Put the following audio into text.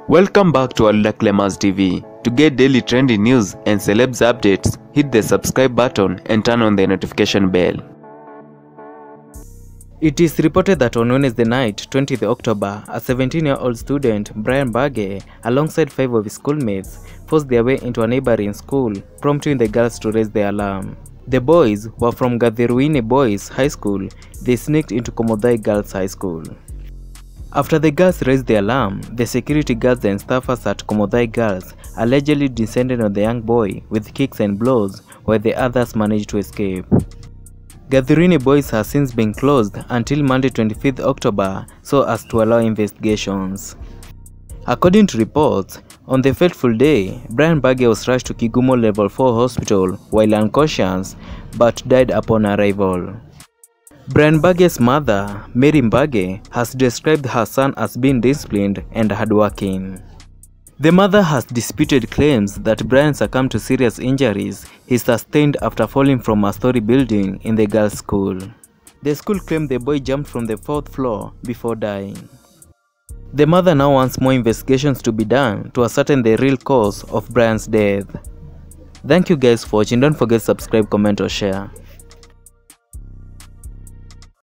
Welcome back to Alda Clemens TV. To get daily trending news and celebs updates, hit the subscribe button and turn on the notification bell. It is reported that on Wednesday night, 20th October, a 17-year-old student, Brian Mbage, alongside 5 of his schoolmates, forced their way into a neighboring school, prompting the girls to raise the alarm. The boys were from Gathiruini Boys High School. They sneaked into Komodhai Girls High School. After the girls raised the alarm, the security guards and staffers at Komodhai Girls allegedly descended on the young boy with kicks and blows, while the others managed to escape. Gathiruini Boys has since been closed until Monday 25th October so as to allow investigations. According to reports, on the fateful day, Brian Mbage was rushed to Kigumo Level 4 Hospital while unconscious, but died upon arrival. Brian Mbage's mother, Mary Mbage, has described her son as being disciplined and hardworking. The mother has disputed claims that Brian succumbed to serious injuries he sustained after falling from a story building in the girls' school. The school claimed the boy jumped from the 4th floor before dying. The mother now wants more investigations to be done to ascertain the real cause of Brian's death. Thank you guys for watching. Don't forget to subscribe, comment or share.